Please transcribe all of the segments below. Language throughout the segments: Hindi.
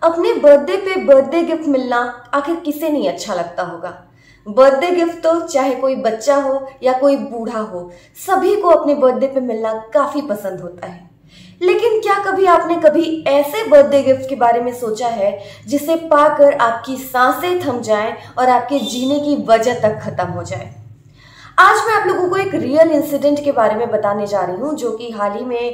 अपने बर्थडे पे बर्थडे गिफ्ट मिलना आखिर किसे नहीं अच्छा लगता होगा। बर्थडे गिफ्ट तो चाहे कोई बच्चा हो या कोई बूढ़ा हो, सभी को अपने बर्थडे पे मिलना काफी पसंद होता है। लेकिन क्या कभी आपने कभी ऐसे बर्थडे गिफ्ट के बारे में सोचा है जिसे पाकर आपकी सांसें थम जाएं और आपके जीने की वजह तक खत्म हो जाए। आज मैं आप लोगों को एक रियल इंसिडेंट के बारे में बताने जा रही हूँ, जो कि हाल ही में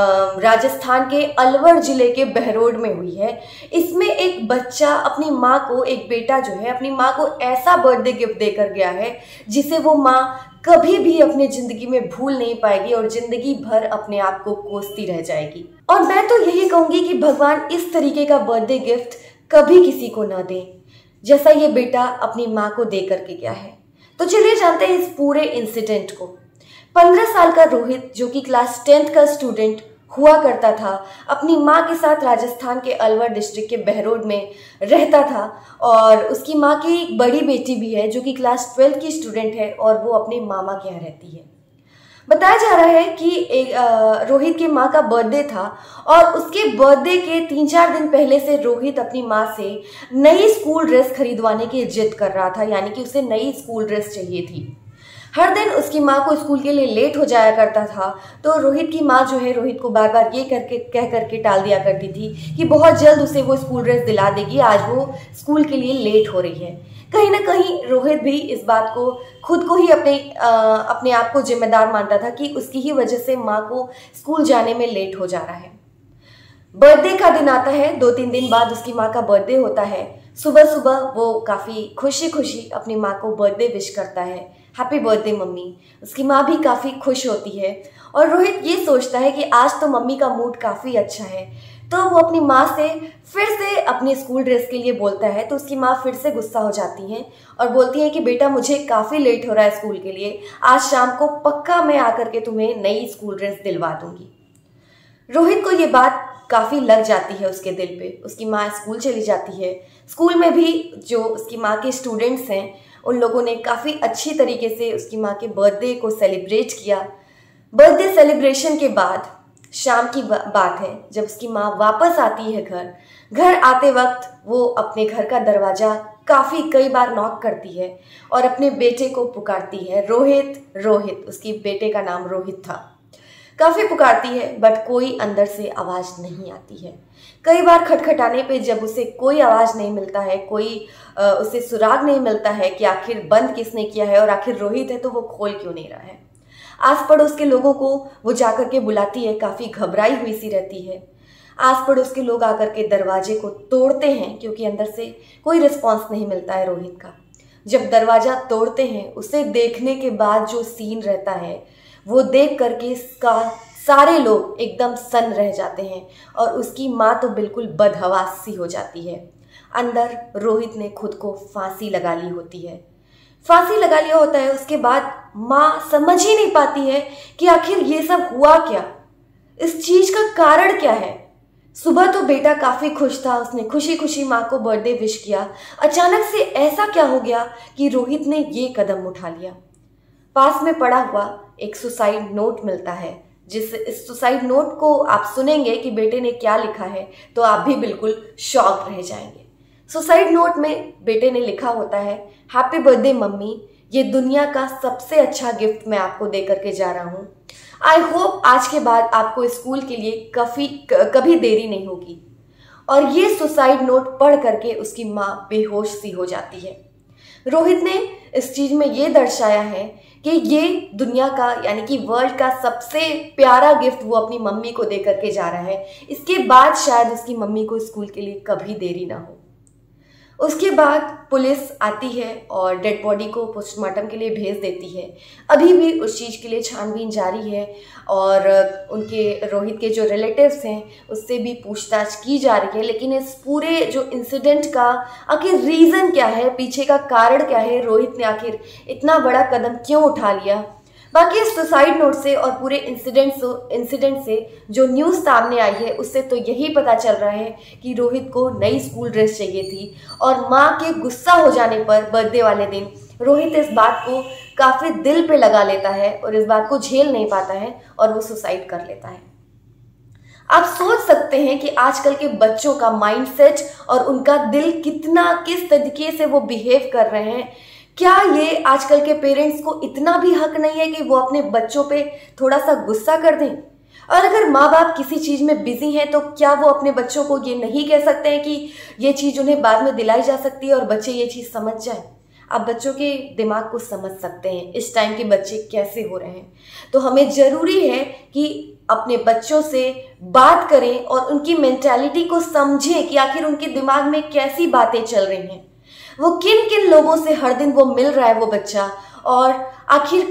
राजस्थान के अलवर जिले के बहरोड में हुई है। इसमें एक बच्चा अपनी माँ को, एक बेटा जो है अपनी माँ को ऐसा बर्थडे गिफ्ट देकर गया है जिसे वो माँ कभी भी अपनी जिंदगी में भूल नहीं पाएगी और जिंदगी भर अपने आप को कोसती रह जाएगी। और मैं तो यही कहूंगी कि भगवान इस तरीके का बर्थडे गिफ्ट कभी किसी को ना दे जैसा ये बेटा अपनी माँ को दे करके गया है। तो चलिए जानते हैं इस पूरे इंसिडेंट को। 15 साल का रोहित, जो कि क्लास 10th का स्टूडेंट हुआ करता था, अपनी माँ के साथ राजस्थान के अलवर डिस्ट्रिक्ट के बहरोड में रहता था। और उसकी माँ की एक बड़ी बेटी भी है जो कि क्लास 12th की स्टूडेंट है और वो अपने मामा के यहाँ रहती है। बताया जा रहा है कि रोहित की माँ का बर्थडे था और उसके बर्थडे के 3-4 दिन पहले से रोहित अपनी माँ से नई स्कूल ड्रेस खरीदवाने की जिद कर रहा था, यानी कि उसे नई स्कूल ड्रेस चाहिए थी। हर दिन उसकी माँ को स्कूल के लिए लेट हो जाया करता था, तो रोहित की माँ जो है रोहित को बार बार ये कह करके टाल दिया करती थी कि बहुत जल्द उसे वो स्कूल ड्रेस दिला देगी, आज वो स्कूल के लिए लेट हो रही है। कहीं ना कहीं रोहित भी इस बात को खुद को ही अपने आप को जिम्मेदार मानता था कि उसकी ही वजह से माँ को स्कूल जाने में लेट हो जा रहा है। बर्थडे का दिन आता है, 2-3 दिन बाद उसकी माँ का बर्थडे होता है। सुबह सुबह वो काफ़ी खुशी खुशी अपनी माँ को बर्थडे विश करता है, हैप्पी बर्थडे मम्मी। उसकी माँ भी काफ़ी खुश होती है और रोहित ये सोचता है कि आज तो मम्मी का मूड काफ़ी अच्छा है, तो वो अपनी माँ से फिर से अपनी स्कूल ड्रेस के लिए बोलता है। तो उसकी माँ फिर से गुस्सा हो जाती हैं और बोलती हैं कि बेटा मुझे काफ़ी लेट हो रहा है स्कूल के लिए, आज शाम को पक्का मैं आकर के तुम्हें नई स्कूल ड्रेस दिलवा दूंगी। रोहित को ये बात काफ़ी लग जाती है उसके दिल पे। उसकी माँ स्कूल चली जाती है। स्कूल में भी जो उसकी माँ के स्टूडेंट्स हैं उन लोगों ने काफ़ी अच्छी तरीके से उसकी माँ के बर्थडे को सेलिब्रेट किया। बर्थडे सेलिब्रेशन के बाद शाम की बात है, जब उसकी माँ वापस आती है घर आते वक्त वो अपने घर का दरवाज़ा कई बार नॉक करती है और अपने बेटे को पुकारती है, रोहित रोहित। उसकी बेटे का नाम रोहित था। काफ़ी पुकारती है बट कोई अंदर से आवाज़ नहीं आती है। कई बार खटखटाने पे जब उसे कोई आवाज़ नहीं मिलता है, कोई उसे सुराग नहीं मिलता है कि आखिर बंद किसने किया है और आखिर रोहित है तो वो खोल क्यों नहीं रहा है। आस पड़ोस के लोगों को वो जाकर के बुलाती है, काफ़ी घबराई हुई सी रहती है। आस पड़ोस के लोग आकर के दरवाजे को तोड़ते हैं क्योंकि अंदर से कोई रिस्पॉन्स नहीं मिलता है रोहित का। जब दरवाज़ा तोड़ते हैं, उसे देखने के बाद जो सीन रहता है वो देख करके इसका सारे लोग एकदम सन्न रह जाते हैं और उसकी माँ तो बिल्कुल बदहवास सी हो जाती है। अंदर रोहित ने खुद को फांसी लगा ली होती है। फांसी लगा लिया होता है। उसके बाद माँ समझ ही नहीं पाती है कि आखिर ये सब हुआ क्या, इस चीज का कारण क्या है। सुबह तो बेटा काफी खुश था, उसने खुशी खुशी माँ को बर्थडे विश किया। अचानक से ऐसा क्या हो गया कि रोहित ने ये कदम उठा लिया। पास में पड़ा हुआ एक सुसाइड नोट मिलता है, इस सुसाइड नोट को आप सुनेंगे कि बेटे ने क्या लिखा है तो आप भी बिल्कुल शॉक रह जाएंगे। सुसाइड नोट में बेटे ने लिखा होता है, हैप्पी बर्थडे मम्मी, ये दुनिया का सबसे अच्छा गिफ्ट मैं आपको दे करके जा रहा हूँ। आई होप आज के बाद आपको स्कूल के लिए कभी देरी नहीं होगी। और ये सुसाइड नोट पढ़ करके उसकी माँ बेहोश सी हो जाती है। रोहित ने इस चीज में ये दर्शाया है कि ये दुनिया का यानी कि वर्ल्ड का सबसे प्यारा गिफ्ट वो अपनी मम्मी को दे करके जा रहा है। इसके बाद शायद उसकी मम्मी को स्कूल के लिए कभी देरी ना हो। उसके बाद पुलिस आती है और डेड बॉडी को पोस्टमार्टम के लिए भेज देती है। अभी भी उस चीज़ के लिए छानबीन जारी है और उनके रोहित के जो रिलेटिव्स हैं उससे भी पूछताछ की जा रही है। लेकिन इस पूरे जो इंसिडेंट का आखिर रीज़न क्या है, पीछे का कारण क्या है, रोहित ने आखिर इतना बड़ा कदम क्यों उठा लिया, बाकी इस सुसाइड नोट से और पूरे इंसिडेंट से जो न्यूज़ सामने आई है उससे तो यही पता चल रहा है कि रोहित को नई स्कूल ड्रेस चाहिए थी। और माँ के गुस्सा हो जाने पर बर्थडे वाले दिन रोहित इस बात को काफ़ी दिल पे लगा लेता है और इस बात को झेल नहीं पाता है और वो सुसाइड कर लेता है। आप सोच सकते हैं कि आजकल के बच्चों का माइंडसेट और उनका दिल किस तरीके से वो बिहेव कर रहे हैं। क्या ये आजकल के पेरेंट्स को इतना भी हक नहीं है कि वो अपने बच्चों पे थोड़ा सा गुस्सा कर दें? और अगर माँ बाप किसी चीज में बिजी हैं तो क्या वो अपने बच्चों को ये नहीं कह सकते हैं कि ये चीज उन्हें बाद में दिलाई जा सकती है और बच्चे ये चीज समझ जाएं? आप बच्चों के दिमाग को समझ सकते हैं इस टाइम के बच्चे कैसे हो रहे हैं। तो हमें जरूरी है कि अपने बच्चों से बात करें और उनकी मेंटालिटी को समझें कि आखिर उनके दिमाग में कैसी बातें चल रही हैं, वो किन किन लोगों से हर दिन वो मिल रहा है वो बच्चा, और आखिर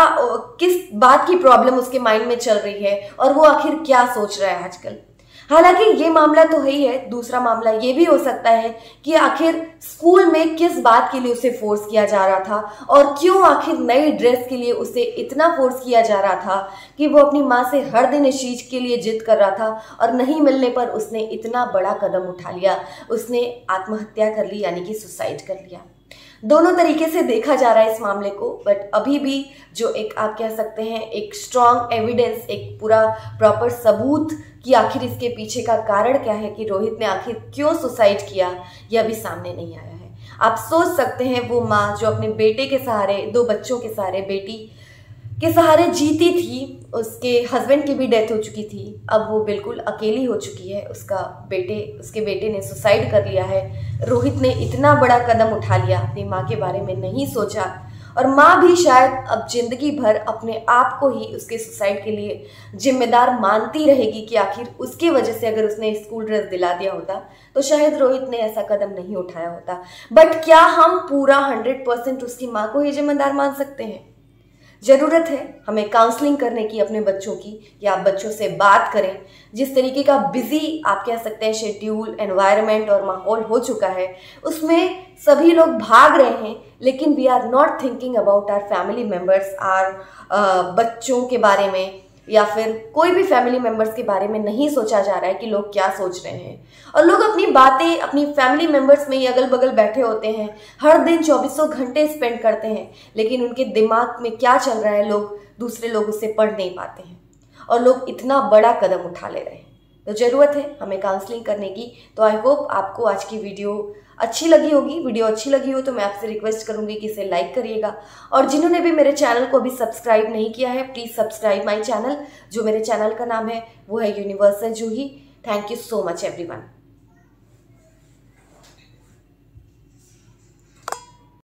किस बात की प्रॉब्लम उसके माइंड में चल रही है और वो आखिर क्या सोच रहा है आजकल। हालांकि ये मामला तो है ही है, दूसरा मामला ये भी हो सकता है कि आखिर स्कूल में किस बात के लिए उसे फोर्स किया जा रहा था और क्यों आखिर नई ड्रेस के लिए उसे इतना फोर्स किया जा रहा था कि वो अपनी माँ से हर दिन इस चीज के लिए जिद कर रहा था और नहीं मिलने पर उसने इतना बड़ा कदम उठा लिया, उसने आत्महत्या कर ली, यानी कि सुसाइड कर लिया। दोनों तरीके से देखा जा रहा है इस मामले को, बट अभी भी जो एक आप कह सकते हैं एक स्ट्रॉन्ग एविडेंस, एक पूरा प्रॉपर सबूत कि आखिर इसके पीछे का कारण क्या है कि रोहित ने आखिर क्यों सुसाइड किया, यह अभी सामने नहीं आया है। आप सोच सकते हैं वो माँ जो अपने बेटे के सहारे, 2 बच्चों के सहारे, बेटी के सहारे जीती थी, उसके हस्बैंड की भी डेथ हो चुकी थी, अब वो बिल्कुल अकेली हो चुकी है। उसके बेटे ने सुसाइड कर लिया है। रोहित ने इतना बड़ा कदम उठा लिया, अपनी माँ के बारे में नहीं सोचा, और माँ भी शायद अब जिंदगी भर अपने आप को ही उसके सुसाइड के लिए जिम्मेदार मानती रहेगी कि आखिर उसकी वजह से अगर उसने स्कूल ड्रेस दिला दिया होता तो शायद रोहित ने ऐसा कदम नहीं उठाया होता। बट क्या हम पूरा 100% उसकी माँ को ही जिम्मेदार मान सकते हैं? जरूरत है हमें काउंसलिंग करने की अपने बच्चों की, या आप बच्चों से बात करें। जिस तरीके का बिजी आप कह सकते हैं शेड्यूल, एनवायरनमेंट और माहौल हो चुका है, उसमें सभी लोग भाग रहे हैं, लेकिन we are not thinking about our family members, आर बच्चों के बारे में या फिर कोई भी फैमिली मेम्बर्स के बारे में नहीं सोचा जा रहा है कि लोग क्या सोच रहे हैं। और लोग अपनी बातें अपनी फैमिली मेम्बर्स में ही अगल बगल बैठे होते हैं, हर दिन 24 घंटे स्पेंड करते हैं, लेकिन उनके दिमाग में क्या चल रहा है दूसरे लोग उससे पढ़ नहीं पाते हैं, और लोग इतना बड़ा कदम उठा ले रहे हैं। तो ज़रूरत है हमें काउंसलिंग करने की। तो आई होप आपको आज की वीडियो अच्छी लगी होगी। वीडियो अच्छी लगी हो तो मैं आपसे रिक्वेस्ट करूंगी कि इसे लाइक करिएगा, और जिन्होंने भी मेरे चैनल को अभी सब्सक्राइब नहीं किया है, प्लीज़ सब्सक्राइब माय चैनल। जो मेरे चैनल का नाम है वो है universal Juhi. Thank you so much everyone.